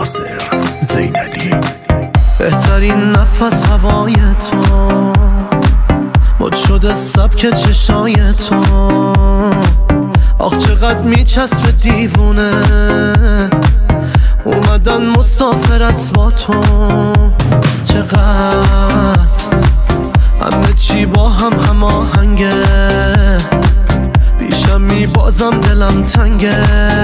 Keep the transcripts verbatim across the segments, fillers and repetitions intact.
ناصر زینالی. بهترین نفس هوای تو مد شده سبک چشای تو، آخ چقدر میچسبه دیوونه اومدن مسافرت با تو. چقدر همه چی با هم هماهنگه، پیشم میبازم دلم تنگه،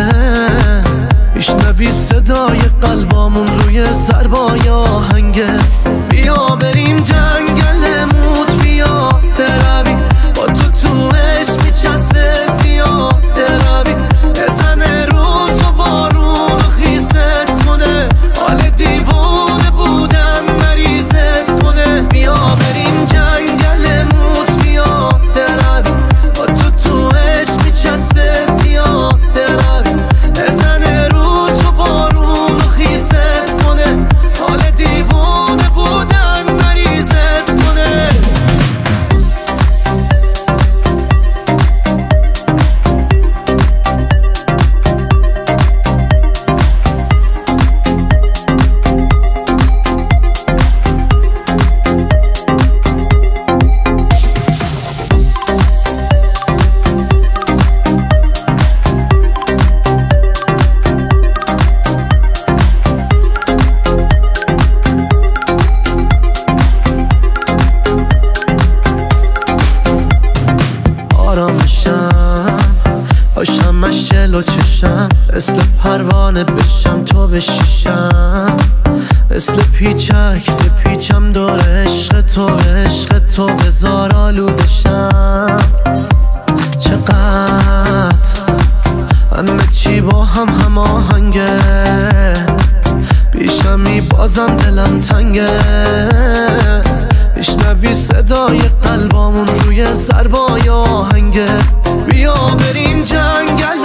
میشنوی صدای قلبامون روی ضربای آهنگه. بیا بریم جنگل موت، بیا بروی با تو تو عشق میچسبه زیاد بروی، بزنه رو تو بارون و خیست کنه، حال دیوونه بودن مریضت کنه. بیا بریم جنگل موت، بیا بروی با تو تو عشق میچسبه زیاد بروی، بزنه رو تو بارون و خیست کنه، حال دیوونه بودن مریضت کنه. آرامشم باشم مشل و چشم، مثل پروانه بشم تو بشیشم، مثل پیچک بپیچم دور عشق تو، عشق تو بزار آلودشم. چقدر همه چی با هم هماهنگه، پیشم میبازم دلم تنگه، میشنوی صدای قلبامون روی ضربای آهنگه. بیا بریم جنگل